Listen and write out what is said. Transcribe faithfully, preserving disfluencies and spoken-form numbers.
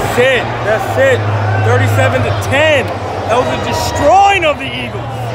That's it. That's it. thirty-seven to ten. That was a destroying of the Eagles.